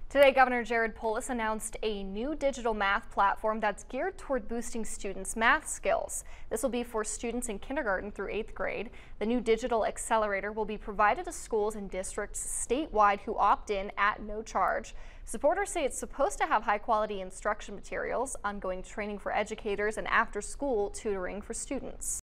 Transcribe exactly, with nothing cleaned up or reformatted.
Today, Governor Jared Polis announced a new digital math platform that's geared toward boosting students' math skills. This will be for students in kindergarten through eighth grade. The new digital accelerator will be provided to schools and districts statewide who opt in at no charge. Supporters say it's supposed to have high-quality instruction materials, ongoing training for educators, and after-school tutoring for students.